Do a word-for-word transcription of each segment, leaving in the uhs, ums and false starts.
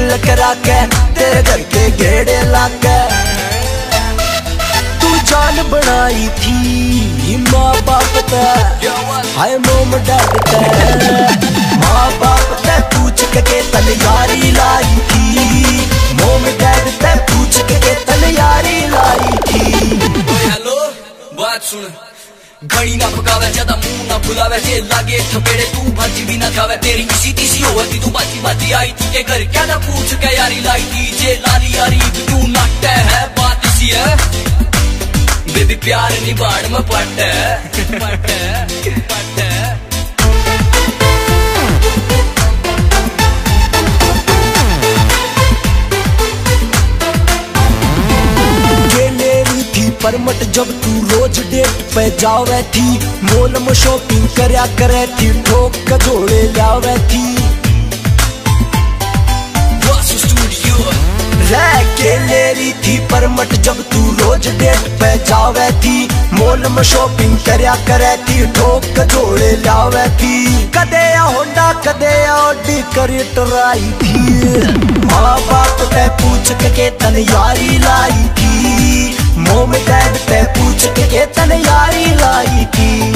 दिल करा के तेरे घर के गेड़े लाके। तू जान बनाई थी माँ बाप ते, हाय मोम डैड ते। माँ बाप ते पूछ के तन यारी लाई थी, मोम डैड ते पूछ के तन यारी लाई थी। हेलो बात सुन, घड़ी ना पकावे ज्यादा मुंह ना फुलावे, जे लागे थपेड़े तू भाजी भी ना खावे। तेरी इसी तीसी होती तू बाजी बाजी आई थी के घर, क्या ना पूछ के यारी लाई थी। जे लाली यारी तू नाटे है, बात इसी है बेबी प्यार निभाड़ में पट पट पट। परमट जब तू रोज डेट पे जावे थी, मॉल में शॉपिंग करया करे थी, ठोक के जोड़े लावे थी। रह के ले रही थी परमट जब तू रोज डेट पे जावे थी, मॉल में शॉपिंग करया करे थी, ठोक के जोड़े लावे थी। कदे होंडा कदे ऑडी कर टराई थी, माँ बाप ते पूछ के तन यारी लाई थी, मोम डैड ते पूछ के तन यारी लाई थी।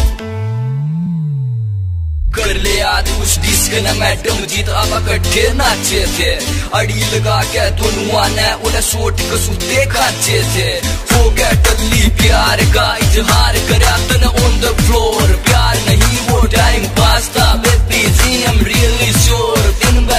कर ले याद उस डिस्क न मैडम जीत आवा कट्ठे नाचे थे, अड़ी लगा के दोनों आने उन्हें सोट कसूते खाचे थे। हो गया टल्ली प्यार का इजहार करा तन ऑन द फ्लोर, प्यार नहीं वो टाइम पास था बेबी जी, आई एम रियली श्योर।